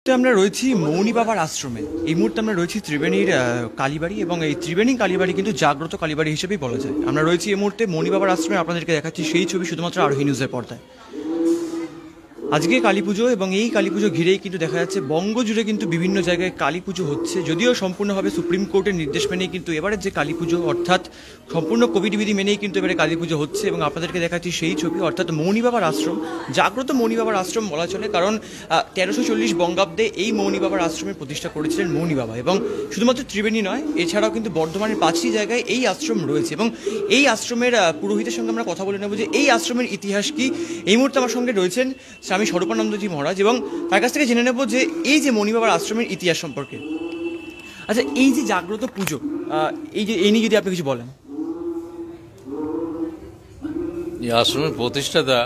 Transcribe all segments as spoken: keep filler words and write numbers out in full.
মুহূর্তে আমরা রয়েছি মৌনী বাবার আশ্রমে। এই মুহূর্তে আমরা রয়েছি ত্রিবেণীর কালীবাড়ি, এবং এই ত্রিবেণী কালীবাড়ি কিন্তু জাগ্রত কালীবাড়ি হিসেবেই বলা যায়। আমরা রয়েছি এই মুহূর্তে মৌনী বাবার আশ্রমে, আপনাদেরকে দেখাচ্ছি সেই ছবি শুধুমাত্র আরোহী নিউজের পর্দায়। আজকে কালী পুজো, এবং এই কালী পুজো ঘিরেই কিন্তু দেখা যাচ্ছে বঙ্গ জুড়ে কিন্তু বিভিন্ন জায়গায় কালী পুজো হচ্ছে। যদিও সম্পূর্ণভাবে সুপ্রিম কোর্টের নির্দেশ মেনেই কিন্তু এবারের যে কালী পুজো, অর্থাৎ সম্পূর্ণ কোভিড বিধি মেনেই কিন্তু এবারে কালী পুজো হচ্ছে। এবং আপনাদেরকে দেখাচ্ছি সেই ছবি, অর্থাৎ মৌনী বাবার আশ্রম, জাগ্রত মৌনী বাবার আশ্রম বলা চলে, কারণ তেরোশো চল্লিশ বঙ্গাব্দে এই মৌনী বাবার আশ্রমের প্রতিষ্ঠা করেছিলেন মৌনী বাবা। এবং শুধুমাত্র ত্রিবেণী নয়, এছাড়াও কিন্তু বর্ধমানের পাঁচটি জায়গায় এই আশ্রম রয়েছে। এবং এই আশ্রমের পুরোহিতের সঙ্গে আমরা কথা বলে নেব যে এই আশ্রমের ইতিহাস কি। এই মুহূর্তে আমার সঙ্গে রয়েছেন স্বামী স্বরূপানন্দজি মহারাজ, এবং তার কাছ থেকে জেনে নেব যে এই যে মৌনী বাবার আশ্রমের ইতিহাস সম্পর্কে। আচ্ছা, এই যে জাগ্রত পুজো, এই যে এই নিয়ে যদি আপনি কিছু বলেন। এই আশ্রমের প্রতিষ্ঠাতা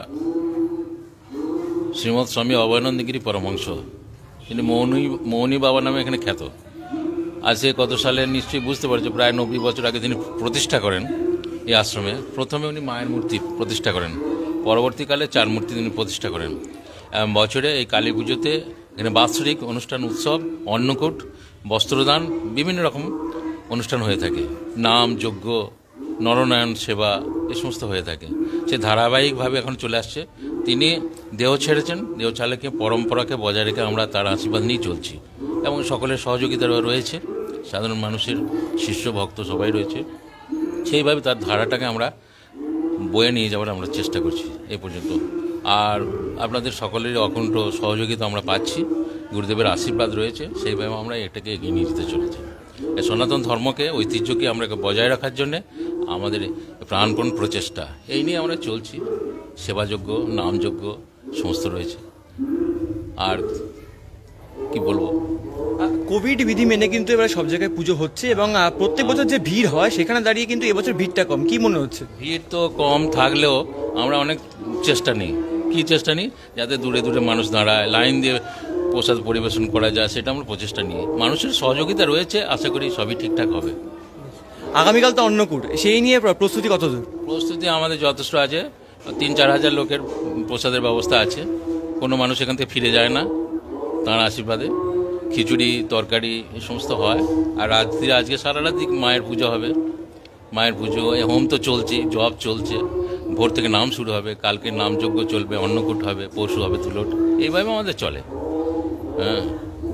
শ্রীমৎ স্বামী অভয়ানন্দগিরি পরমহংস, তিনি মৌনী মৌনী বাবা নামে এখানে খ্যাত। আজ সে কত সালে নিশ্চয়ই বুঝতে পারছে, প্রায় নব্বই বছর আগে তিনি প্রতিষ্ঠা করেন এই আশ্রমে। প্রথমে উনি মায়ের মূর্তি প্রতিষ্ঠা করেন, পরবর্তীকালে চার মূর্তি তিনি প্রতিষ্ঠা করেন। বছরে এই কালী পুজোতে এখানে বাৎসরিক অনুষ্ঠান, উৎসব, অন্নকূট, বস্ত্রদান, বিভিন্ন রকম অনুষ্ঠান হয়ে থাকে। নাম, যজ্ঞ, নরনারায়ণ সেবা, এই সমস্ত হয়ে থাকে। সে ধারাবাহিকভাবে এখন চলে আসছে। তিনি দেহ ছেড়েছেন, দেহ চালাকে পরম্পরাকে বজায় রেখে আমরা তার আশীর্বাদ নিয়ে চলছি, এবং সকলের সহযোগিতা রয়েছে, সাধারণ মানুষের শিষ্য ভক্ত সবাই রয়েছে। সেইভাবে তার ধারাটাকে আমরা বয়ে নিয়ে যাওয়ার আমরা চেষ্টা করছি এই পর্যন্ত। আর আপনাদের সকলেরই অকুণ্ঠ সহযোগিতা আমরা পাচ্ছি, গুরুদেবের আশীর্বাদ রয়েছে, সেইভাবে আমরা এটাকে এগিয়ে নিয়ে যেতে চলেছি। এই সনাতন ধর্মকে, ঐতিহ্যকে আমরা বজায় রাখার জন্যে আমাদের প্রাণপণ প্রচেষ্টা, এই নিয়ে আমরা চলছি। সেবাযজ্ঞ, নামযজ্ঞ সমস্ত রয়েছে। আর কি বলবো, কোভিড বিধি মেনে কিন্তু এবার সব জায়গায় পুজো হচ্ছে, এবং প্রত্যেক বছর যে ভিড় হয় সেখানে দাঁড়িয়ে কিন্তু এবছর ভিড়টা কম। কি মনে হচ্ছে? ভিড় তো কম থাকলেও আমরা অনেক চেষ্টা নিই। কি চেষ্টা নিই? যাতে দূরে দূরে মানুষ দাঁড়ায়, লাইন দিয়ে প্রসাদ পরিবেশন করা যায়, সেটা আমরা প্রচেষ্টা নিই। মানুষের সহযোগিতা রয়েছে, আশা করি সবই ঠিকঠাক হবে। আগামীকাল তো অন্নকূট, সেই নিয়ে প্রস্তুতি কতদূর? প্রস্তুতি আমাদের যথেষ্ট আছে। তিন চার হাজার লোকের প্রসাদের ব্যবস্থা আছে। কোনো মানুষ এখান থেকে ফিরে যায় না তাঁর আশীর্বাদে। খিচুড়ি, তরকারি এই সমস্ত হয়। আর রাত্রি আজকে সারা রাত মায়ের পুজো হবে। মায়ের পুজো, হোম তো চলছে, জব চলছে, ভোর থেকে নাম শুরু হবে, কালকে নামযজ্ঞ চলবে, অন্নকূট হবে, পরশু হবে তুলট, এইভাবে আমাদের চলে। হ্যাঁ,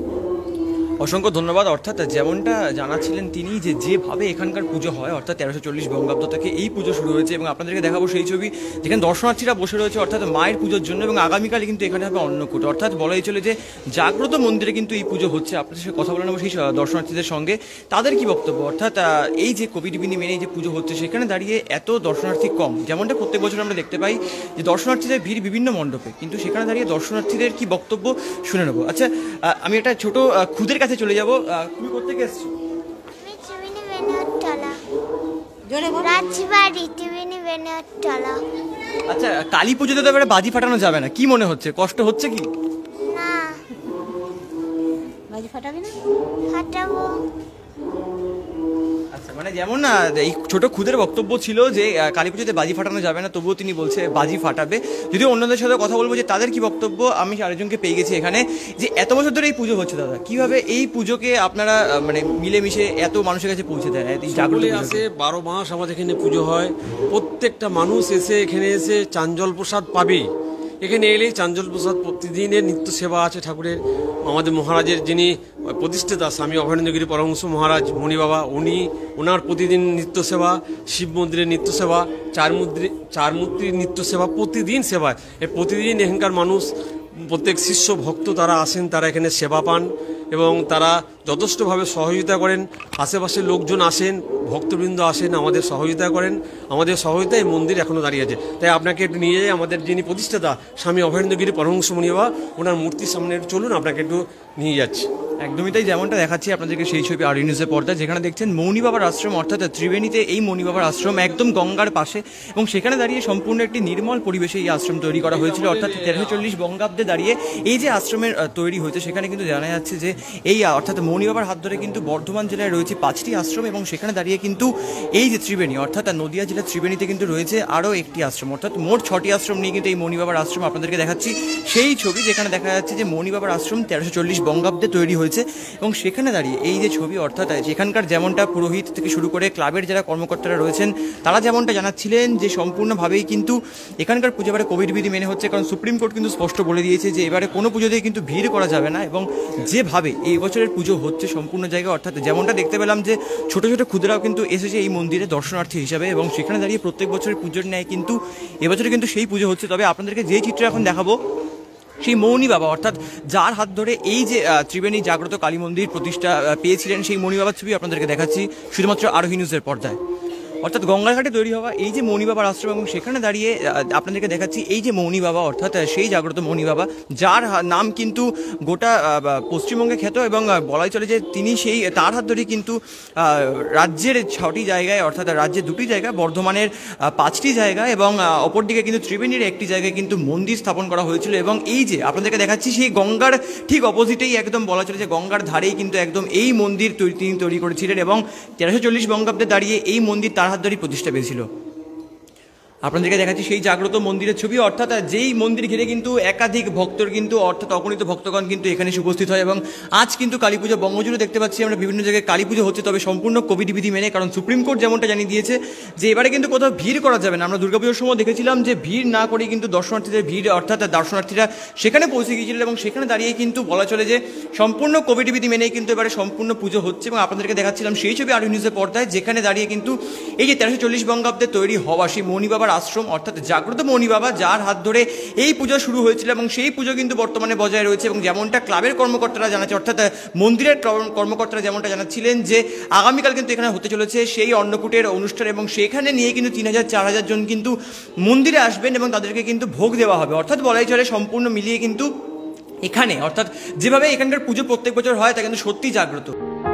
অসংখ্য ধন্যবাদ। অর্থাৎ যেমনটা জানাচ্ছিলেন তিনি, যে যেভাবে এখানকার পুজো হয়, অর্থাৎ তেরোশো চল্লিশ বঙ্গাব্দ থেকে এই পুজো শুরু হয়েছে, এবং আপনাদেরকে দেখাবো সেই ছবি যেখানে দর্শনার্থীরা বসে রয়েছে অর্থাৎ মায়ের পুজোর জন্য। এবং আগামীকালে কিন্তু এখানে হবে অন্নকূট, অর্থাৎ বলাই চলে যে জাগ্রত মন্দিরে কিন্তু এই পুজো হচ্ছে। আপনাদের সাথে কথা বলে নেবো সেই দর্শনার্থীদের সঙ্গে, তাদের কি বক্তব্য। অর্থাৎ এই যে কোভিড বিধি মেনে যে পুজো হচ্ছে, সেখানে দাঁড়িয়ে এত দর্শনার্থী কম, যেমনটা প্রত্যেক বছর আমরা দেখতে পাই যে দর্শনার্থীদের ভিড় বিভিন্ন মণ্ডপে, কিন্তু সেখানে দাঁড়িয়ে দর্শনার্থীদের কি বক্তব্য শুনে নেবো। আচ্ছা, আমি একটা ছোট খুদের কাছে চলে যাবো। তুমি কোথেকে এসছো? আমি ত্রিবেণী বেনিয়ারতলা। রাজবাড়ি, ত্রিবেণী বেনিয়ারতলা। আচ্ছা, কালী পুজোতে তো এবারে বাজি ফাটানো যাবে না, কি মনে হচ্ছে? কষ্ট হচ্ছে কি? না। বাজি ফাটাবি না? ফাটাবো। আচ্ছা, মানে যেমন না এই ছোট খুদের বক্তব্য ছিল যে কালী পুজোতে বাজি ফাটানো যাবে না, তবুও তিনি বলছে বাজি ফাটাবে। যদিও অন্যদের সাথে কথা বলবো যে তাদের কি বক্তব্য। আমি আরেকজনকে পেয়ে গেছি এখানে, যে এত বছর ধরে এই পুজো হচ্ছে। দাদা, কিভাবে এই পুজোকে আপনারা মানে মিলেমিশে এত মানুষের কাছে পৌঁছে দেয়? সকলে আসে, বারো মাস আমাদের এখানে পুজো হয়। প্রত্যেকটা মানুষ এসে এখানে এসে চাঞ্জল প্রসাদ পাবেই। এখানে এলেই চাঞ্জল প্রসাদ, প্রতিদিনের নিত্য সেবা আছে ঠাকুরের। আমাদের মহারাজের যিনি প্রতিষ্ঠাতা স্বামী অভয়ানন্দগিরি পরমহংস মহারাজ মৌনী বাবা, উনি ওনার প্রতিদিন নিত্য সেবা, শিব মন্দিরের নিত্য সেবা, চার মূর্তি চার মূর্তির নিত্য সেবা, প্রতিদিন সেবা। এই প্রতিদিন এখানকার মানুষ, প্রত্যেক শিষ্য ভক্ত তারা আসেন, তারা এখানে সেবা পান, এবং তারা যথেষ্টভাবে সহযোগিতা করেন। আশেপাশের লোকজন আসেন, ভক্তবৃন্দ আসেন, আমাদের সহযোগিতা করেন। আমাদের সহযোগিতায় মন্দির এখনও দাঁড়িয়ে আছে। তাই আপনাকে একটু নিয়ে যাই আমাদের যিনি প্রতিষ্ঠাতা স্বামী অভয়ানন্দগিরি পরমহংস মৌনী বাবা, ওনার মূর্তির সামনে একটু চলুন, আপনাকে একটু নিয়ে যাচ্ছি। একদমই তাই, যেমনটা দেখাচ্ছি আপনাদেরকে সেই ছবি আর নিউজের পর্দায়, যেখানে দেখছেন মৌনী বাবার আশ্রম অর্থাৎ ত্রিবেণীতে এই মৌনী বাবার আশ্রম একদম গঙ্গার পাশে, এবং সেখানে দাঁড়িয়ে সম্পূর্ণ একটি নির্মল পরিবেশে এই আশ্রম তৈরি করা হয়েছিল। অর্থাৎ তেরোশো চল্লিশ বঙ্গাব্দে দাঁড়িয়ে এই যে আশ্রমের আহ, তৈরি হয়েছে, সেখানে কিন্তু জানা যাচ্ছে যে এই আহ, অর্থাৎ মৌনী বাবার হাত ধরে কিন্তু বর্ধমান জেলায় রয়েছে পাঁচটি আশ্রম, এবং সেখানে দাঁড়িয়ে কিন্তু এই যে ত্রিবেণী অর্থাৎ নদিয়া জেলার ত্রিবেণীতে কিন্তু রয়েছে আরও একটি আশ্রম, অর্থাৎ মোট ছটি আশ্রম নিয়ে কিন্তু এই মৌনী বাবার আশ্রম আপনাদেরকে দেখাচ্ছি সেই ছবি, যেখানে দেখা যাচ্ছে যে মৌনী বাবার আশ্রম তেরোশো চল্লিশ বঙ্গাব্দে তৈরি হয়েছে। এবং সেখানে দাঁড়িয়ে এই যে ছবি অর্থাৎ যেখানকার যেমনটা পুরোহিত থেকে শুরু করে ক্লাবের যারা কর্মকর্তারা রয়েছেন তারা যেমনটা জানাচ্ছিলেন যে সম্পূর্ণভাবেই কিন্তু এখানকার পুজো এবারে কোভিড বিধি মেনে হচ্ছে, কারণ সুপ্রিম কোর্ট কিন্তু স্পষ্ট বলে দিয়েছে যে এবারে কোনো পুজোতেই কিন্তু ভিড় করা যাবে না। এবং যেভাবে এই বছরের পুজো হচ্ছে সম্পূর্ণ জায়গায়, অর্থাৎ যেমনটা দেখতে পেলাম যে ছোট ছোট ক্ষুদ্রাও কিন্তু এসেছে এই মন্দিরে দর্শনার্থী হিসাবে, এবং সেখানে দাঁড়িয়ে প্রত্যেক বছরের পুজোর ন্যায় কিন্তু এবছরে কিন্তু সেই পুজো হচ্ছে। তবে আপনাদেরকে যে চিত্র এখন দেখাবো সেই মৌনী বাবা অর্থাৎ যার হাত ধরে এই যে আহ, ত্রিবেণী জাগ্রত কালী মন্দির প্রতিষ্ঠা আহ, পেয়েছিলেন, সেই মৌনী বাবার ছবি আপনাদেরকে দেখাচ্ছি শুধুমাত্র আরোহী নিউজের পর্দায়। অর্থাৎ গঙ্গার ঘাটে তৈরি হওয়া এই যে মৌনী বাবার আশ্রম, এবং সেখানে দাঁড়িয়ে আহ, আপনাদেরকে দেখাচ্ছি এই যে মৌনী বাবা অর্থাৎ আহ, সেই জাগ্রত মৌনী বাবা, যার হা- নাম কিন্তু গোটা আহ, বা- পশ্চিমবঙ্গে খ্যাত, এবং আহ, বলাই চলে যে তিনি সেই তার হাত ধরেই কিন্তু আহ, রাজ্যের ছটি জায়গায় অর্থাৎ রাজ্যের দুটি জায়গা, বর্ধমানের আহ, পাঁচটি জায়গা, এবং আহ, অপরদিকে কিন্তু ত্রিবেণীর একটি জায়গায় কিন্তু মন্দির স্থাপন করা হয়েছিল। এবং এই যে আপনাদেরকে দেখাচ্ছি সেই গঙ্গার ঠিক অপোজিটেই একদম বলা চলে যে গঙ্গার ধারেই কিন্তু একদম এই মন্দির তৈরি- তিনি তৈরি করেছিলেন, এবং তেরোশো চল্লিশ বঙ্গাব্দে দাঁড়িয়ে এই মন্দির তার হাত ধরেই প্রতিষ্ঠা পেয়েছিল। আপনাদেরকে দেখাচ্ছি সেই জাগ্রত মন্দিরের ছবি, অর্থাৎ যেই মন্দির ঘিরে কিন্তু একাধিক ভক্তর কিন্তু অর্থাৎ অগণিত ভক্তগণ কিন্তু এখানে এসে উপস্থিত হয়। এবং আজ কিন্তু কালী পুজো বঙ্গজুড়ে দেখতে পাচ্ছি আমরা বিভিন্ন জায়গায় কালী পুজো হচ্ছে, তবে সম্পূর্ণ কোভিড বিধি মেনে, কারণ সুপ্রিম কোর্ট যেমনটা জানিয়ে দিয়েছে যে এবারে কিন্তু কোথাও ভিড় করা যাবে না। আমরা দুর্গাপুজোর সময় দেখেছিলাম যে ভিড় না করে কিন্তু দর্শনার্থীদের ভিড় অর্থাৎ দর্শনার্থীরা সেখানে পৌঁছে গিয়েছিলেন, এবং সেখানে দাঁড়িয়ে কিন্তু বলা চলে যে সম্পূর্ণ কোভিড বিধি মেনেই কিন্তু এবারে সম্পূর্ণ পুজো হচ্ছে। এবং আপনাদেরকে দেখাচ্ছিলাম সেই ছবি আরো নিউজের পর্দায়, যেখানে দাঁড়িয়ে কিন্তু এই যে তেরোশো চল্লিশ বঙ্গাব্দে তৈরি হওয়া সেই মৌনী বাবার আশ্রম অর্থাৎ জাগ্রত মৌনী বাবা, যার হাত ধরে এই পুজো শুরু হয়েছিল, এবং সেই পুজো কিন্তু বর্তমানে বজায় রয়েছে। এবং যেমনটা ক্লাবের কর্মকর্তারা জানাচ্ছে অর্থাৎ মন্দিরের কর্ম- কর্মকর্তারা যেমনটা জানাচ্ছিলেন যে আগামীকাল কিন্তু এখানে হতে চলেছে সেই অন্নকূটের অনুষ্ঠান, এবং সেখানে নিয়ে কিন্তু তিন হাজার চার হাজার জন কিন্তু মন্দিরে আসবেন, এবং তাদেরকে কিন্তু ভোগ দেওয়া হবে। অর্থাৎ বলাই চলে সম্পূর্ণ মিলিয়ে কিন্তু এখানে অর্থাৎ যেভাবে এখানকার পুজো প্রত্যেক বছর হয় তা কিন্তু সত্যি জাগ্রত।